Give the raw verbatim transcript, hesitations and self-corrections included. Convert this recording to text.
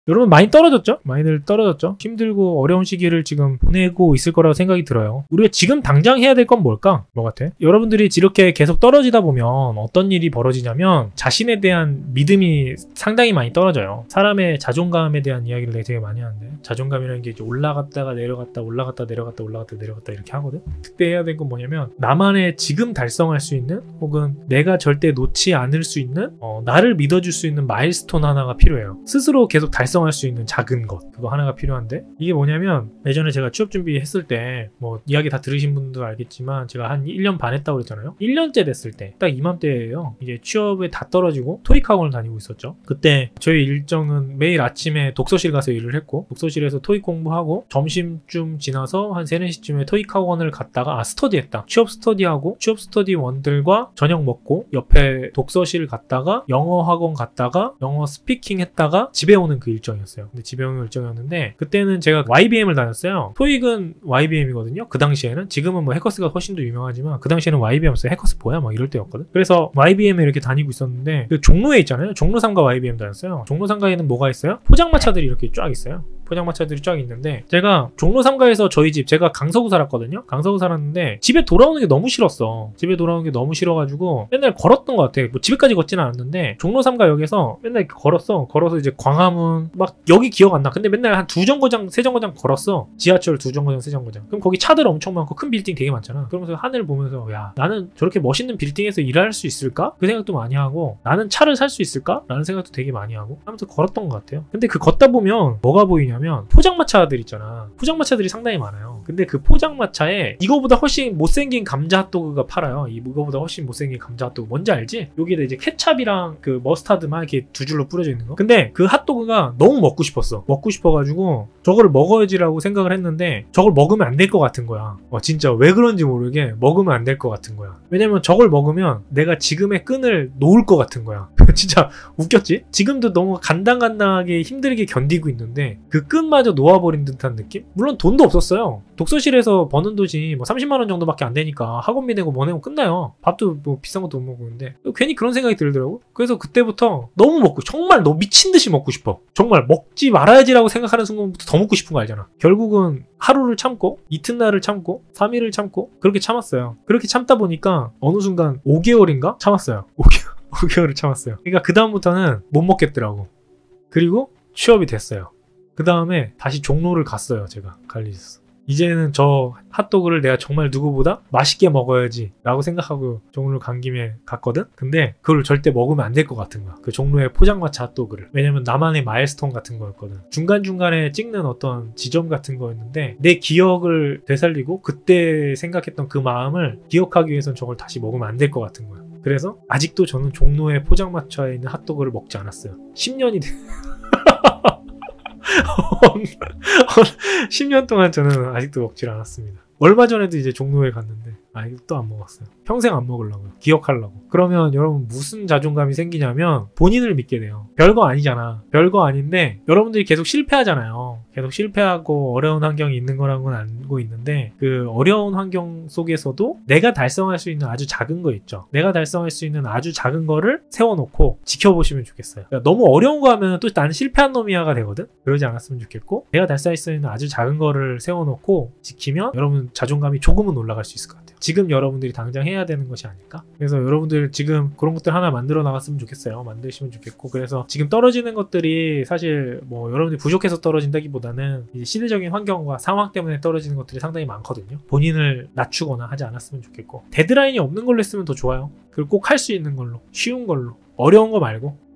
여러분 많이 떨어졌죠? 많이들 떨어졌죠? 힘들고 어려운 시기를 지금 보내고 있을 거라고 생각이 들어요. 우리가 지금 당장 해야 될 건 뭘까? 뭐 같아? 여러분들이 이렇게 계속 떨어지다 보면 어떤 일이 벌어지냐면 자신에 대한 믿음이 상당히 많이 떨어져요. 사람의 자존감에 대한 이야기를 되게 많이 하는데, 자존감이라는 게 이제 올라갔다가 내려갔다 올라갔다 내려갔다 올라갔다 내려갔다 이렇게 하거든? 그때 해야 될 건 뭐냐면 나만의 지금 달성할 수 있는, 혹은 내가 절대 놓지 않을 수 있는, 어, 나를 믿어줄 수 있는 마일스톤 하나가 필요해요. 스스로 계속 달성 달성할 수 있는 작은 것, 그거 하나가 필요한데, 이게 뭐냐면 예전에 제가 취업 준비했을 때 뭐 이야기 다 들으신 분도 알겠지만 제가 한 일 년 반 했다고 그랬잖아요. 일 년째 됐을 때 딱 이맘때예요. 이제 취업에 다 떨어지고 토익 학원을 다니고 있었죠. 그때 저희 일정은 매일 아침에 독서실 가서 일을 했고, 독서실에서 토익 공부하고 점심쯤 지나서 한 세, 네 시쯤에 토익 학원을 갔다가 아 스터디 했다. 취업 스터디하고 취업 스터디 원들과 저녁 먹고 옆에 독서실 갔다가 영어 학원 갔다가 영어 스피킹 했다가 집에 오는 그 일정이었어요. 근데 집에 오는 일정이었는데 그때는 제가 와이비엠을 다녔어요. 토익은 와이비엠이거든요. 그 당시에는. 지금은 뭐 해커스가 훨씬 더 유명하지만 그 당시에는 와이비엠이었어요. 해커스 뭐야? 막 이럴 때였거든. 그래서 와이비엠에 이렇게 다니고 있었는데 그 종로에 있잖아요. 종로 삼가 와이비엠 다녔어요. 종로 삼가에는 뭐가 있어요? 포장마차들이 이렇게 쫙 있어요. 포장마차들이 쫙 있는데 제가 종로 삼가에서 저희 집, 제가 강서구 살았거든요. 강서구 살았는데 집에 돌아오는 게 너무 싫었어. 집에 돌아오는 게 너무 싫어가지고 맨날 걸었던 것 같아. 뭐 집에까지 걷지는 않았는데 종로 삼가역에서 맨날 걸었어. 걸어서 이제 광화문 막 여기 기억 안 나. 근데 맨날 한 두 정거장 세 정거장 걸었어. 지하철 두 정거장 세 정거장. 그럼 거기 차들 엄청 많고 큰 빌딩 되게 많잖아. 그러면서 하늘 보면서 야 나는 저렇게 멋있는 빌딩에서 일할 수 있을까? 그 생각도 많이 하고, 나는 차를 살 수 있을까? 라는 생각도 되게 많이 하고 하면서 걸었던 것 같아요. 근데 그 걷다 보면 뭐가 보이냐면 포장마차들 있잖아. 포장마차들이 상당히 많아요. 근데 그 포장마차에 이거보다 훨씬 못생긴 감자 핫도그가 팔아요. 이거보다 훨씬 못생긴 감자 핫도그 뭔지 알지? 여기에다 이제 케찹이랑 그 머스타드만 이렇게 두 줄로 뿌려져 있는 거. 근데 그 핫도그가 너무 먹고 싶었어. 먹고 싶어가지고 저거를 먹어야지라고 생각을 했는데 저걸 먹으면 안 될 것 같은 거야. 와, 진짜 왜 그런지 모르게 먹으면 안 될 것 같은 거야. 왜냐면 저걸 먹으면 내가 지금의 끈을 놓을 것 같은 거야. 진짜 웃겼지? 지금도 너무 간당간당하게 힘들게 견디고 있는데 그 끈마저 놓아버린 듯한 느낌? 물론 돈도 없었어요. 독서실에서 버는 돈이 뭐 삼십만 원 정도밖에 안 되니까 학원비 내고 뭐 내고 끝나요. 밥도 뭐 비싼 것도 못 먹는데 괜히 그런 생각이 들더라고. 그래서 그때부터 너무 먹고, 정말 너 미친 듯이 먹고 싶어. 정말 먹지 말아야지라고 생각하는 순간부터 더 먹고 싶은 거 알잖아. 결국은 하루를 참고 이튿날을 참고 삼 일을 참고 그렇게 참았어요. 그렇게 참다 보니까 어느 순간 오 개월인가 참았어요. 오 개월, 오 개월을 참았어요. 그러니까 그 다음부터는 못 먹겠더라고. 그리고 취업이 됐어요. 그 다음에 다시 종로를 갔어요. 제가 갈리셔서 이제는 저 핫도그를 내가 정말 누구보다 맛있게 먹어야지 라고 생각하고 종로를 간 김에 갔거든. 근데 그걸 절대 먹으면 안 될 것 같은 거야. 그 종로의 포장마차 핫도그를. 왜냐면 나만의 마일스톤 같은 거였거든. 중간중간에 찍는 어떤 지점 같은 거였는데 내 기억을 되살리고 그때 생각했던 그 마음을 기억하기 위해서는 저걸 다시 먹으면 안 될 것 같은 거야. 그래서 아직도 저는 종로의 포장마차에 있는 핫도그를 먹지 않았어요. 십 년이 돼. 십 년 동안 저는 아직도 먹질 않았습니다. 얼마 전에도 이제 종로에 갔는데 아직도 안 먹었어요. 평생 안 먹으려고요. 기억하려고. 그러면 여러분 무슨 자존감이 생기냐면 본인을 믿게 돼요. 별거 아니잖아. 별거 아닌데 여러분들이 계속 실패하잖아요. 계속 실패하고 어려운 환경이 있는 거라고는 알고 있는데 그 어려운 환경 속에서도 내가 달성할 수 있는 아주 작은 거 있죠. 내가 달성할 수 있는 아주 작은 거를 세워놓고 지켜보시면 좋겠어요. 그러니까 너무 어려운 거 하면 또 나는 실패한 놈이야가 되거든. 그러지 않았으면 좋겠고, 내가 달성할 수 있는 아주 작은 거를 세워놓고 지키면 여러분 자존감이 조금은 올라갈 수 있을 것 같아요. 지금 여러분들이 당장 해야 되는 것이 아닐까? 그래서 여러분들 지금 그런 것들 하나 만들어 나갔으면 좋겠어요. 만드시면 좋겠고, 그래서 지금 떨어지는 것들이 사실 뭐 여러분들이 부족해서 떨어진다기보다는 이제 시대적인 환경과 상황 때문에 떨어지는 것들이 상당히 많거든요. 본인을 낮추거나 하지 않았으면 좋겠고, 데드라인이 없는 걸로 했으면 더 좋아요. 그리고 꼭 할 수 있는 걸로, 쉬운 걸로, 어려운 거 말고